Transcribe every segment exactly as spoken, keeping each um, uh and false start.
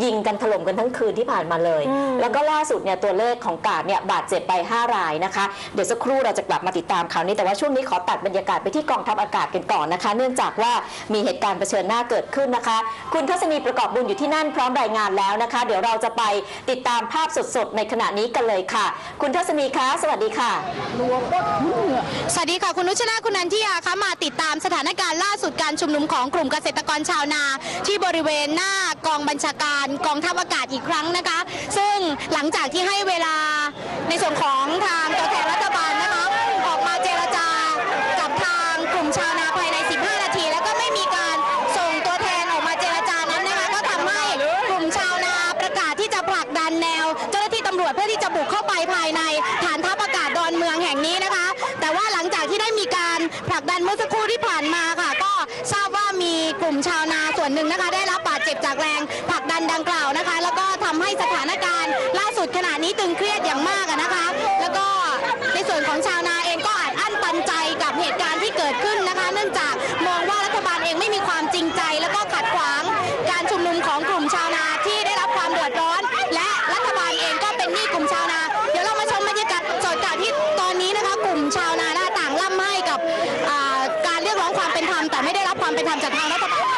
ยิงกันถล่มกันทั้งคืนที่ผ่านมาเลยแล้วก็ล่าสุดเนี่ยตัวเลขของกาดเนี่ยบาดเจ็บไปห้ารายนะคะเดี๋ยวสักครู่เราจะกลับมาติดตามข่าวนี้แต่ว่าช่วงนี้ขอตัดบรรยากาศไปที่กองทัพอากาศกันก่อนนะคะเนื่องจากว่ามีเหตุการณ์เผชิญหน้าเกิดขึ้นนะคะคุณทัศนีประกอบบุญอยู่ที่นั่นพร้อมรายงานแล้วนะคะเดี๋ยวเราจะไปติดตามภาพสดๆในขณะนี้กันเลยค่ะคุณทัศนีคะสวัสดีค่ะสวัสดีค่ะคุณนุชนาคุณนันทิยาคะมาติดตามสถานการณ์ล่าสุดการชุมนุมของกลุ่มเกษตรกรชาวนาที่บริเวณหน้ากองบัญชาการกองทัพอากาศอีกครั้งนะคะซึ่งหลังจากที่ให้เวลาในส่วนของทางตัวแทนรัฐบาลนะคะออกมาเจรจากับทางกลุ่มชาวนาภายในสิบห้านาทีแล้วก็ไม่มีการส่งตัวแทนออกมาเจรจานั้นนะคะก็ทำให้กลุ่มชาวนาประกาศที่จะผลักดันแนวเจ้าหน้าที่ตำรวจเพื่อที่จะบุกเข้าไปภายในฐานทัพอากาศดอนเมืองแห่งนี้นะคะแต่ว่าหลังจากที่ได้มีการผลักดันเมื่อสักครู่ที่ผ่านมาค่ะก็ทราบว่ามีกลุ่มชาวนาส่วนหนึ่งนะคะได้รับบาดเจ็บจากแรงผลักดันดังกล่าวนะคะแล้วก็ทำให้สถานการณ์ล่าสุดขณะนี้ตึงเครียดอย่างมากนะคะแล้วก็ในส่วนของชาวนาเองก็อาจอั้นตันใจกับเหตุการณ์ที่เกิดขึ้นนะคะเนื่องจากมองว่ารัฐบาลเองไม่มีความจริงใจแล้วก็ขัดขวางการชุมนุมของกลุ่มชาวนาที่ได้รับความเดือดร้อนและรัฐบาลเองก็เป็นหนี้กลุ่มชาวนาเดี๋ยวเรามาชมบรรยากาศสดจากที่ตอนนี้นะคะกลุ่มชาวนาต่างร่ำไห้กับการเรียกร้องความเป็นธรรมแต่ไม่ได้รับความเป็นธรรมจากทางรัฐบาล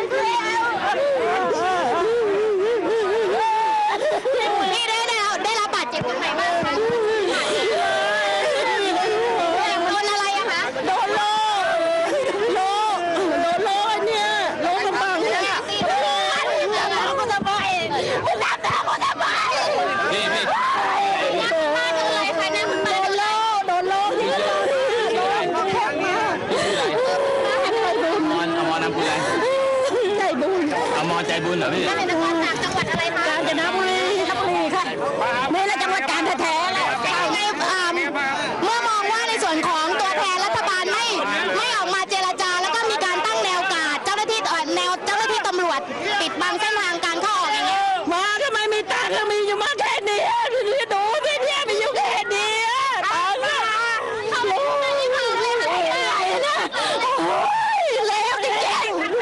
นี่ได้ได้ได้รับบาดเจ็บตรงไหนบ้างคะโดนอะไรอะคะโดนโลโลโดนโลเนี่ยโลกระบังเนี่ยโลก็จะไปน้ำตาก็จะไปนี่นี่มาโดนอะไรคะเนี่ยโดนโลโดนโลที่โดนโลก็แข็งมาอมรอมรนำคุณอะไรใจบุญอมรใจบุญเหรอพี่ได้นะคะจากจังหวัดอะไรคะกาญจนบุรีบุรีค่ะนี่แหละจังหวัดกาญแท้ๆเลยในเมื่อมองว่าในส่วนของตัวแทนรัฐบาลไม่ไม่ออกมาเจรจาแล้วก็มีการตั้งแนวกาดเจ้าหน้าที่แนวเจ้าหน้าที่ตำรวจปิดบังเส้นทางการเข้าออกอย่างเงี้ยมาทำไมมีตังค์มีอยู่มาแค่นี้ดูสิเนี่ยมีอยู่แค่นี้ตังค์อะเขารู้ไม่มีมือเลยอะไรนะโอ้ยเลวจริงๆ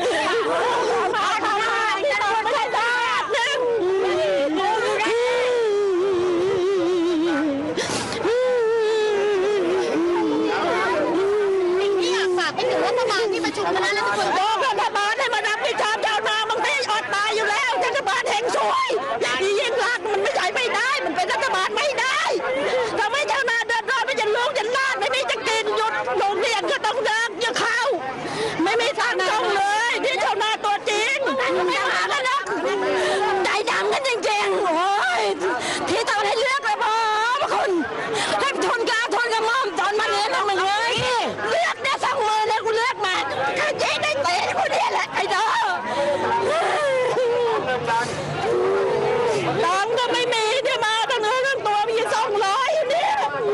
คณะรัฐมนตรีบอกรัฐบาลให้มารับผิดชอบชาวนาบางทีอดตายอยู่แล้วรัฐบาลแห่งช่วยที่ยิ่งรักมันไม่ใช่ไม่ได้มันเป็นรัฐบาลไม่ได้ทำให้ชาวนาเดือดร้อนไม่จะลูกจะหลานไม่มีจะกินหยุดโรงเรียนก็ต้องเลิกอย่าเข้าไม่มีทางตรงเลยที่ชาวนาตัวจริงไม่หากันนะใจดำกันจริงๆโอ้ยที่ตอนให้เลือกเลยพ่อคุณให้ทนกลางทนกระหม่อมตอนมาเรียนทำไมเลยเลือกเนี่ยสองมือเนี่ยกูเลือกมาข้าเจ๊ได้เตะกูเนี่ยแหละไอ้น้องตังก็ไม่มีที่มาตั้งเนื้อตั้งตัวมีสองร้อยเนี่ย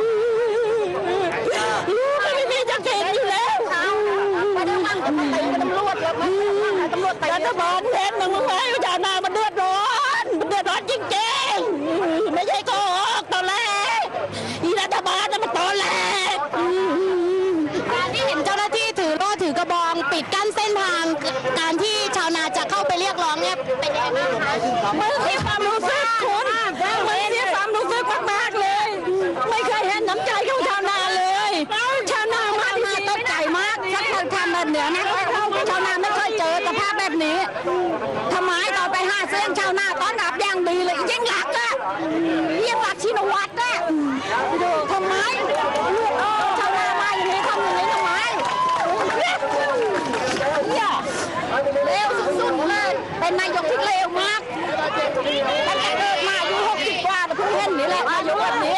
ลูกก็ไม่มีจะกินอยู่แล้วตำรวจแล้วตำรวจรัฐบาลเห็นมึงไหมว่าชาวนามันเดือดร้อนมันเดือดร้อนจริงๆไม่ใช่โกหกตอนแรกอีรัฐบาลน่ะมันตอนแรกการที่เห็นเจ้าหน้าที่ถือโล่ถือกระบองปิดกั้นเส้นทางการที่ชาวนาจะเข้าไปเรียกร้องเนี่ยเป็นยังไงบ้างคะมันเสียความรู้สึกคุณมันเสียความรู้สึกมากๆเลยไม่เคยเห็นน้ำใจของชาวนาเลยชาวนามามาตกใจมากถ้าคนทำแบบเนี้ยนะชาวนาไม่เคยเจอสภาพแบบนี้ทำไมต่อไปห้าเส้นชาวนาต้อนรับอย่างดีเลยยิ่งหลักอะยิ่งหลักชินวัตรอะทำไมชาวนามาอย่างนี้ทำอย่างนี้ทำไมเนี่ยเลวสุดๆเลยเป็นนายกที่เลวมากตั้งแต่เกิดมาอายุหกสิบกว่าเพิ่งเห็นนี่แหละอายุแบบนี้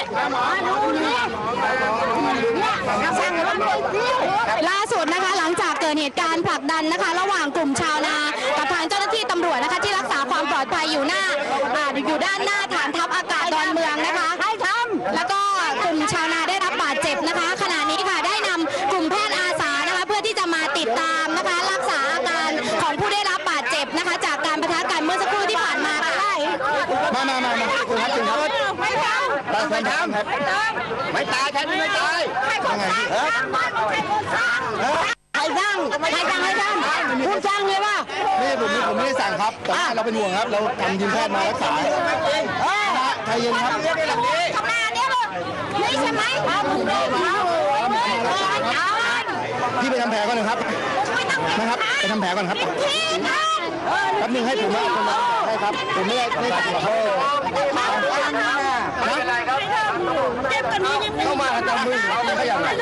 ล่าสุดนะคะหลังจากเกิดเหตุการณ์ผลักดันนะคะระหว่างกลุ่มชาวนากับทางเจ้าหน้าที่ตำรวจนะคะที่รักษาความปลอดภัยอยู่หน้าอยู่ด้านหน้าฐานทัพอากาศดอนเมืองนะคะแล้วก็กลุ่มชาวนาได้รับบาดเจ็บนะคะขณะนี้ค่ะได้นำกลุ่มแพทย์อาสานะคะเพื่อที่จะมาติดตามนะคะรักษาอาการของผู้ได้รับบาดเจ็บนะคะจากการปะทะกันเมื่อสักครู่ที่ผ่านมาค่ะมามามามาคุณครับคุณครับไม่ทำไม่ทำไม่ตายใครไม่ตายใครคนสร้างใครคนสร้างใครสร้างสั่งใครสั่งให้ทำคุณสั่งเลยว่าไม่ผมผมไม่ได้สั่งครับแต่ว่าเราเป็นห่วงครับเราทำทีมแพทย์มารักษาใจเย็นครับทำงานเนี่ยเลยนี่ใช่ไหมเอาเอาพี่ไปทำแผลก่อนนะครับนะครับไปทำแผลก่อนครับแป๊บนึงให้ผมนะใช่ครับผมไม่ได้ไม่ได้ขอโทษนะเข้ามาจับมือไม่ขยับเลย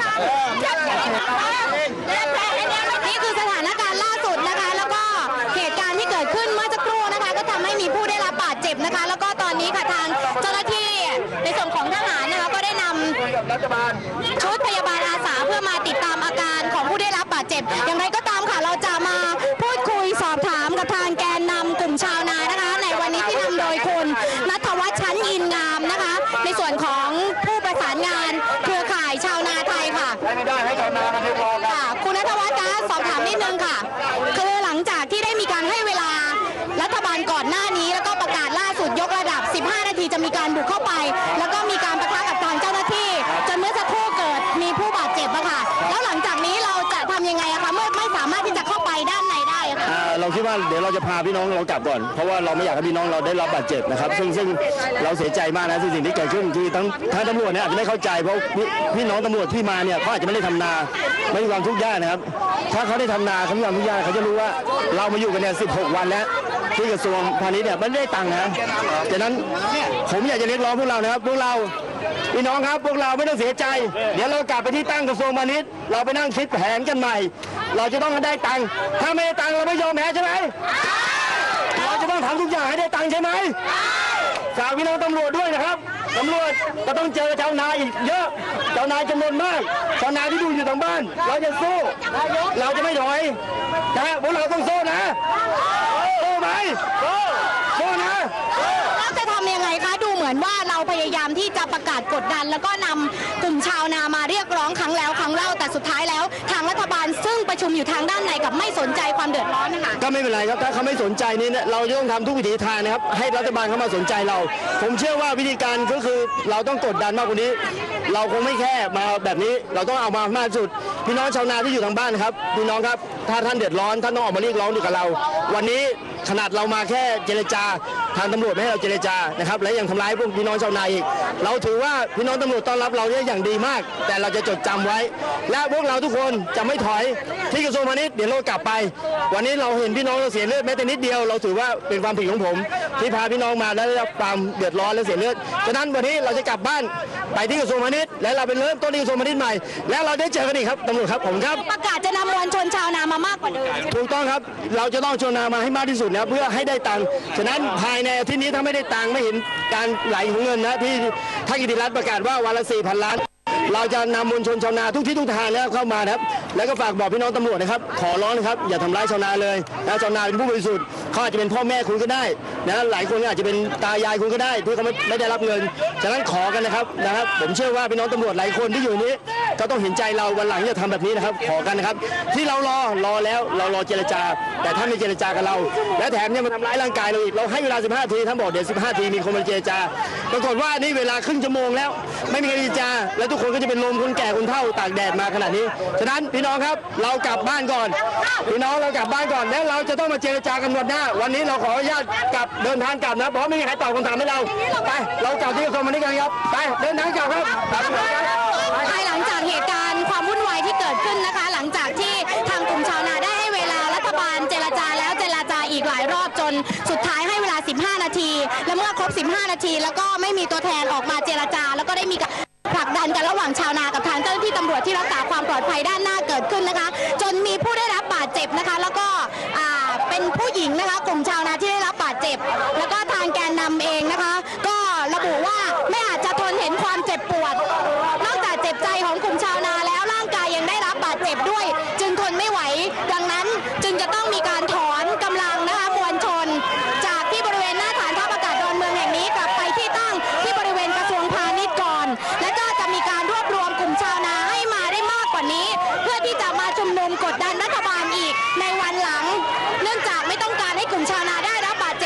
นี่คือสถานการณ์ล่าสุดนะคะ แล้วก็เหตุการณ์ที่เกิดขึ้นเมื่อสักครู่นะคะ ก็ทำให้มีผู้ได้รับบาดเจ็บนะคะ แล้วก็ตอนนี้ค่ะทางเจ้าหน้าที่ในส่วนของทหารนะคะก็ได้นำชุดพยาบาลอาสาเพื่อมาติดตามอาการของผู้ได้รับบาดเจ็บอย่างไรก็ตามค่ะเราจะมาพูดคุยสอบถามกับทางแกนนำกลุ่มชาวนานะคะ ในวันนี้ที่นำโดยคุณณัฐวัฒน์ชั้นอินงามนะคะ ในส่วนของผู้ประสานงานเครือข่ายชาวนาไทยค่ะไม่ได้ให้ชาวนามาเทคโนโลยีค่ะคุณณัฐวัฒน์คะสอบถามนิดนึงค่ะ คือหลังจากที่ได้มีการให้เวลารัฐบาลก่อนหน้านี้แล้วก็ประกาศล่าสุดยกระดับ สิบห้า นาทีจะมีการบุกเข้าไป แล้วก็มีการปะทะกับทางเจ้าหน้าที่จนเมื่อสักครู่เกิดมีผู้บาดเจ็บอะค่ะ แล้วหลังจากนี้เราจะทำยังไงอะคะเมื่อไม่สามารถที่จะเข้าไปด้านในได้อะค่ะอ่าเราคิดว่าเดี๋ยวเราจะพาพี่น้องเรากลับก่อนเพราะว่าเราไม่อยากให้พี่น้องเราได้รับบาดเจ็บนะครับซึ่งซึ่งเราเสียใจมากนะที่สิ่งที่เกิดขึ้นคือทั้งทางตำรวจเนี่ยอาจจะไม่เข้าใจเพราะพี่พี่น้องตำรวจที่มาเนี่ยเขาอาจจะไม่ได้ทำนาไม่มีความทุกข์ยากนะครับถ้าเขาได้ทำนาเขามีความทุกข์ยากเขาจะรู้ว่าเรามาอยู่กันเนี่ยสิบหกวันแล้วที่กระทรวงพาณิชย์เนี่ยไม่ได้ตังค์นะฉะนั้นผมอยากจะเรียกร้องพวกเรานะครับพวกเราพี่น้องครับพวกเราไม่ต้องเสียใจเดี๋ยวเรากลับไปที่ตั้งกระทรวงพาณิชย์เราไปนั่งคิดแผนกันใหม่เราจะต้องได้ตังค์ถ้าไม่ได้ตังค์เราไม่ยอมแพ้ใช่ไหมเราจะต้องทำทุกอย่างให้ได้ตังค์ใช่ไหมฝากพี่น้องตำรวจด้วยนะครับตำรวจก็ต้องเจอชาวนาอีกเยอะชาวนาจำนวนมากชาวนาที่ดูอยู่ทางบ้านเราจะสู้เราจะไม่ถอยนะพวกเราต้องสู้นะสู้ไหมสู้นะเราจะทำยังไงคะดูเหมือนว่าเราพยายามที่จะประกาศกดดัน แล้วก็นำกลุ่มชาวนามาเรียกร้องครั้งแล้วครั้งเล่าแต่สุดท้ายแล้วทางรัฐบาลซึ่งประชุมอยู่ทางด้านในกับไม่สนใจความเดือดร้อนนะคะก็ไม่เป็นไรครับถ้าเขาไม่สนใจนี่เราจะต้องทำทุกวิถีทางนะครับให้รัฐบาลเข้ามาสนใจเรา ผมเชื่อว่าวิธีการก็คือเราต้องกดดันมากกว่านี้ เราคงไม่แค่มาแบบนี้เราต้องเอามามากที่สุดพี่น้องชาวนาที่อยู่ทางบ้านครับพี่น้องครับถ้าท่านเดือดร้อนท่านต้องออกมาเรียกร้องด้วยกับเรา วันนี้ขนาดเรามาแค่เจรจาทางตำรวจไม่ให้เราเจรจานะครับและยังทำร้ายพวกพี่น้องชาวนาอีกเราถือว่าพี่น้องตำรวจต้อนรับเราได้อย่างดีมาก แต่เราจะจดจำไว้ และพวกเราทุกคนจะไม่ถอยที่กระทรวงพาณิชย์เดี๋ยวเรากลับไป วันนี้เราเห็นพี่น้องเราเสียเลือดแม้แต่นิดเดียวเราถือว่าเป็นความผิดของผม ที่พาพี่น้องมาแล้วได้รับความเดือดร้อนและเสียเลือดฉะนั้นวันนี้เราจะกลับบ้านไปที่กระทรวงพาณิชย์และเราไปเริ่มต้นที่กระทรวงพาณิชย์ใหม่และเราได้เจอกันอีกครับตำรวจครับผมครับประกาศจะนำมวลชนชาวนามามากกว่าเดิมถูกต้องครับเราจะต้องชวนนามาให้มากที่สุดนะเพื่อให้ได้ตังค์ฉะนั้นภายในอาทิตย์นี้ถ้าไม่ได้ตังค์ไม่เห็นการไหลของเงินนะที่ท่านกิติรัตน์ประกาศว่าวันละสี่พันล้านเราจะนำมวลชนชาวนาทุกที่ทุกทางแล้วเข้ามานะครับแล้วก็ฝากบอกพี่น้องตำรวจนะครับขอร้องนะครับอย่าทำร้ายชาวนาเลยนะชาวนาเป็นผู้บริสุทธิ์เขาอาจจะเป็นพ่อแม่คุณก็ได้นะหลายคนอาจจะเป็นตายายคุณก็ได้ที่เขาไม่ไม่ได้รับเงินฉะนั้นขอกันนะครับนะครับผมเชื่อว่าพี่น้องตำรวจหลายคนที่อยู่นี้ก็ต้องเห็นใจเราวันหลังอย่าทำแบบนี้นะครับขอกันนะครับที่เรารอรอแล้วเรารอเจรจาแต่ท่านไม่เจรจากับเราและแถมยังมาทำร้ายร่างกายเราอีกเราให้เวลาสิบห้านาทีท่านบอกเดี๋ยวสิบห้านาทีมีคนมาเจรจาปรากฏว่านี่เวลาครึ่งชั่วโมงแล้วไม่มีใครเจรจาและทุกคนก็จะเป็นลมคนแก่คนเฒ่าตากแดดมาขนาดนี้ฉะนั้นพี่น้องครับเรากลับบ้านก่อนพี่น้องเรากลับบ้านก่อนแล้วเราจะต้องมาเจรจากันวันหน้าวันนี้เราขออนุญาตกลับเดินทางกลับนะเพราะไม่มีใครตอบคำถามให้เราไปเรากลับที่กระทรวงพาณิชย์กันครับไปเดินทางกลับครับภายหลังจากเหตุการณ์ความวุ่นวายที่เกิดขึ้นนะคะ หลังจากที่ทางกลุ่มชาวนาได้ให้เวลารัฐบาลเจรจาแล้วเจรจาอีกหลายรอบจนสุดท้ายให้เวลาสิบห้านาทีและเมื่อครบสิบห้านาทีแล้วก็ไม่มีตัวแทนออกมาเจรจาแล้วก็ได้มีการผลักดันกันระหว่างชาวนากับทางเจ้าหน้าที่ตำรวจที่รักษาความปลอดภัยด้านหน้าเกิดขึ้นนะคะจนมีผู้ได้รับบาดเจ็บนะคะแล้วก็อ่าเป็นผู้หญิงนะคะกลุ่มชาวนาที่ได้รับบาดเจ็บแล้วก็ทางแกนนำเองนะคะก็ระบุว่าไม่อาจจะทนเห็นความเจ็บปวดนอกจากเจ็บใจของกลุ่มชาวนาแล้วร่างกายยังได้รับบาดเจ็บด้วยจึงทนไม่ไหวดังนั้นจึงจะต้องมีการถอนกำลังนะคะมวลชนจากที่บริเวณหน้าฐานทัพอากาศดอนเมืองแห่งนี้กลับไปที่ตั้งที่บริเวณกระทรวงพาณิชย์ก่อนและก็จะมีการรวบรวมกลุ่มชาวนาให้มาได้มากกว่านี้เพื่อที่จะมาชุมนุมกดดันรัฐบาลอีกในวันหลังเนื่องจากไม่ต้องการให้กลุ่มชาวนาได้รับบาดเจ็บ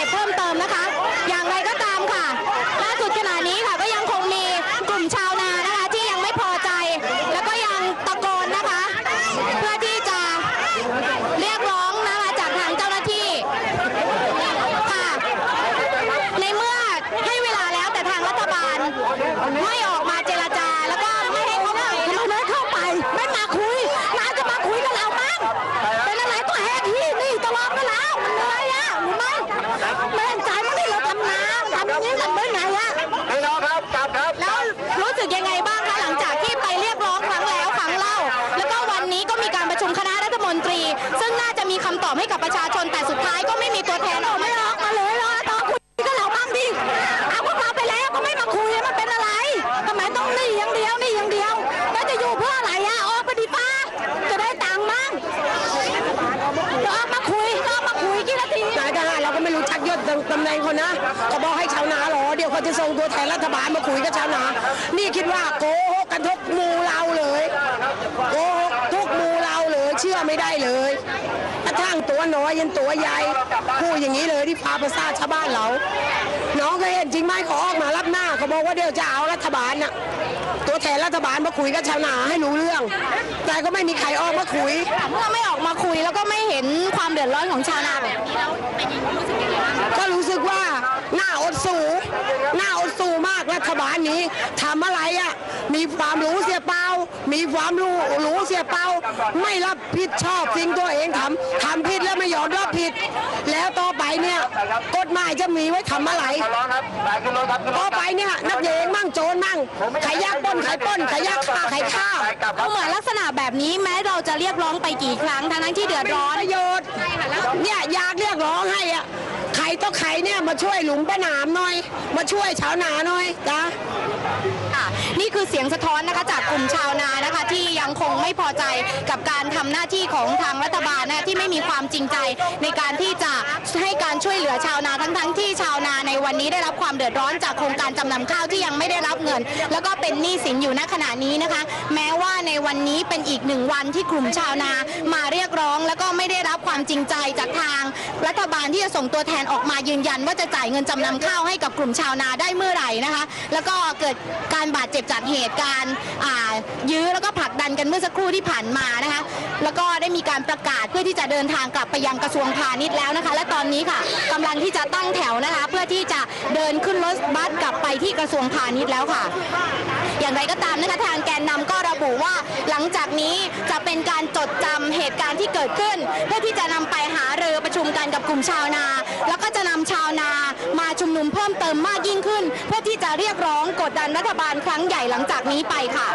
ไม่ออกมาเจรจาแล้วก็ไม่ให้เข้าไปไม่เข้าไปไม่มาคุยมาจะมาคุยกับเรามั้งเป็นอะไรก็แหกที่นี่ตลอดเวลามันเหนื่อยอ่ะหรือไม่ไม่เห็นใจมันที่เราทำงานทำอย่างนี้กันได้ไงอ่ะพี่น้องครับกลับครับแล้วรู้สึกยังไงบ้างคะหลังจากที่ไปเรียกร้องครั้งแล้วครั้งเล่าแล้วก็วันนี้ก็มีการประชุมคณะรัฐมนตรี ซึ่งน่าจะมีคำตอบให้กับประชาชนแต่สุดท้ายก็ไม่มีตัวแทนออกไม่ออกมาเลยรอต่อคุยกับเราบ้างดิเอาพวกเราไปแล้วก็ไม่มาคุยมันเป็นอะไรทำไมต้องนี่อย่างเดียวนี่อย่างเดียวแล้วจะอยู่เพื่ออะไรอ่ะออกไปดีฟ้าจะได้ตังค์มั่งออกมาคุยออกมาคุยกี่นาทีนายทหารเราก็ไม่รู้ชักยศตำแหน่งคนนะก็บอกให้ชาวนาหรอเดี๋ยวเขาจะส่งตัวแทนรัฐบาลมาคุยกับชาวนานี่คิดว่าโกหกกันทุกหมู่เราเลยโกหกทุกหมู่เราเลยเชื่อไม่ได้เลยกระทั่งตัวน้อยยันตัวใหญ่พูดอย่างนี้เลยที่พาประสาทชาวบ้านเราน้องก็เห็นจริงไหมเขาออกมารับหน้าเขาบอกว่าเดี๋ยวจะเอารัฐบาลน่ะตัวแทนรัฐบาลมาคุยกับชาวนาให้รู้เรื่อง แต่ก็ไม่มีใครออกมาคุยเมื่อไม่ออกมาคุยแล้วก็ไม่เห็นความเดือดร้อนของชาวนาแบบนี้แล้วเป็นยังไงรู้สึกยังไงบ้างก็รู้สึกว่าหน้าอดสูหน้าอดสูมากรัฐบาลนี้ทำอะไรอ่ะมีความรู้เสียเปล่ามีความรู้รู้เสียเปล่าไม่รับผิดชอบสิ่งตัวเองทำทำผิดแล้วไม่ยอมรับผิด แล้วต่อไปเนี่ยกฎหมายจะมีไว้ทำอะไรต่อไปเนี่ยนักเลงมั่งโจรมั่งใครยากปล้นใครปล้นใครยากฆ่าใครฆ่าเอาเหมือนลักษณะแบบนี้แม้เราจะเรียกร้องไปกี่ครั้งทั้งที่เดือดร้อนประโยชน์เนี่ยอยากเรียกร้องให้อ่ะใครต้องใครเนี่ยมาช่วยหลุมป้าหนามหน่อย มาช่วยชาวนาหน่อยจ้ะค่ะนี่คือเสียงสะท้อนนะคะจากกลุ่มชาวนานะคะที่ยังคงไม่พอใจกับการทำหน้าที่ของทางรัฐบาลนะที่ไม่มีความจริงใจในการที่จะให้การช่วยเหลือชาวนาทั้งๆทที่ชาวนาในวันนี้ได้รับความเดือดร้อนจากโครงการจำนำข้าวที่ยังไม่ได้รับเงิน แล้วก็เป็นหนี้สินอยู่ณขณะนี้นะคะ แม้ว่าในวันนี้เป็นอีกหนึ่งวันที่กลุ่มชาวนามาเรียกร้อง แล้วก็ไม่ได้รับความจริงใจจากทางรัฐบาลที่จะส่งตัวแทนออกมายืนยันว่าจะจ่ายเงินจำนำข้าวให้กับกลุ่มชาวนาได้เมื่อไหร่นะคะแล้วก็เกิดการบาดเจ็บจากเหตุการณ์อ่ายื้อแล้วก็ผลักดันกันเมื่อสักครู่ที่ผ่านมานะคะแล้วก็ได้มีการประกาศเพื่อที่จะเดินทางกลับไปยังกระทรวงพาณิชย์แล้วนะคะและตอนนี้ค่ะกำลังที่จะตั้งแถวนะคะเพื่อที่จะเดินขึ้นรถบัสกลับไปที่กระทรวงพาณิชย์แล้วค่ะอย่างไรก็ตามนะคะทางแกนนำก็ระบุว่าหลังจากนี้จะเป็นการจดจำเหตุการณ์ที่เกิดขึ้นเพื่อที่จะนำไปหารือประชุมกันกับกลุ่มชาวนาแล้วก็จะนำชาวนามาชุมนุมเพิ่มเติมมากยิ่งขึ้นเพื่อที่จะเรียกร้องกดดันรัฐบาลครั้งใหญ่หลังจากนี้ไปค่ะ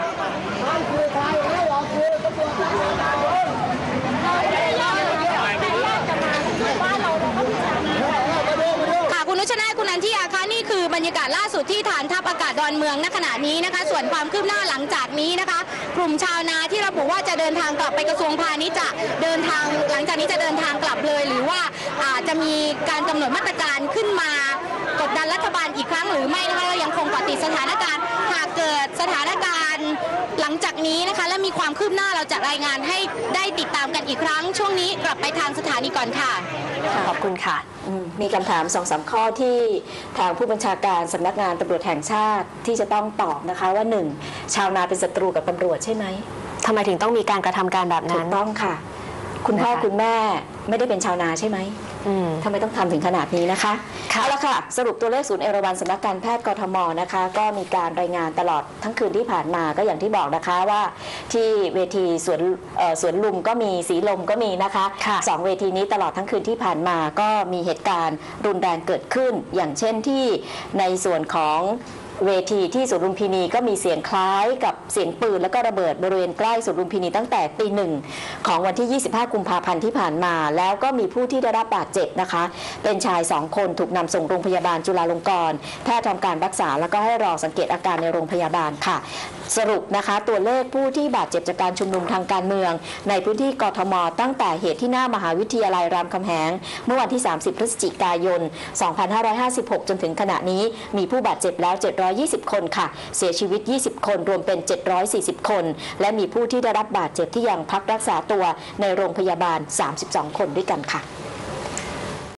คุณนุชนาธิ์คุณนันทิยาคะนี่คือบรรยากาศล่าสุดที่ฐานทัพอากาศดอนเมืองณขณะนี้นะคะส่วนความคืบหน้าหลังจากนี้นะคะกลุ่มชาวนาที่ระบุว่าจะเดินทางกลับไปกระทรวงพาณิชย์จะเดินทางหลังจากนี้จะเดินทางกลับเลยหรือว่าอาจจะมีการกำหนดมาตรการขึ้นมากดดันรัฐบาลอีกครั้งหรือไม่นะคะเรายังคงเกาะติดสถานการณ์หากเกิดสถานการณ์หลังจากนี้นะคะและมีความคืบหน้าเราจะรายงานให้ได้ติดตามกันอีกครั้งช่วงนี้กลับไปทางสถานีก่อนค่ะขอบคุณค่ะมีคำถามสองสามข้อที่ทางผู้บัญชาการสำนักงานตำรวจแห่งชาติที่จะต้องตอบนะคะว่าหนึ่งชาวนาเป็นศัตรูกับตำรวจใช่ไหมทำไมถึงต้องมีการกระทำการแบบนั้นถูกต้องค่ะคุณพ่อคุณแม่ไม่ได้เป็นชาวนาใช่ไหมทำไมต้องทำถึงขนาดนี้นะคะเอาละค่ะสรุปตัวเลขศูนย์เอราวัณสำนักการแพทย์กทมนะคะก็มีการรายงานตลอดทั้งคืนที่ผ่านมาก็อย่างที่บอกนะคะว่าที่เวทีสวนสวนลุมก็มีสีลมก็มีนะคะสองเวทีนี้ตลอดทั้งคืนที่ผ่านมาก็มีเหตุการณ์รุนแรงเกิดขึ้นอย่างเช่นที่ในส่วนของเวทีที่สวนลุมพินีก็มีเสียงคล้ายกับเสียงปืนและก็ระเบิดบริเวณใกล้สวนลุมพินีตั้งแต่ตีหนึ่งของวันที่ยี่สิบห้ากุมภาพันธ์ที่ผ่านมาแล้วก็มีผู้ที่ได้รับบาดเจ็บนะคะเป็นชายสองคนถูกนำส่งโรงพยาบาลจุฬาลงกรณ์แพทย์ทำการรักษาแล้วก็ให้รอสังเกตอาการในโรงพยาบาลค่ะสรุปนะคะตัวเลขผู้ที่บาดเจ็บจากการชุมนุมทางการเมืองในพื้นที่กทมตั้งแต่เหตุที่หน้ามหาวิทยาลัยรามคำแหงเมื่อวันที่สามสิบพฤศจิกายนสองพันห้าร้อยห้าสิบหกจนถึงขณะนี้มีผู้บาดเจ็บแล้วเจ็ดร้อยยี่สิบคนค่ะเสียชีวิตยี่สิบคนรวมเป็นเจ็ดร้อยสี่สิบคนและมีผู้ที่ได้รับบาดเจ็บที่ยังพักรักษาตัวในโรงพยาบาลสามสิบสองคนด้วยกันค่ะ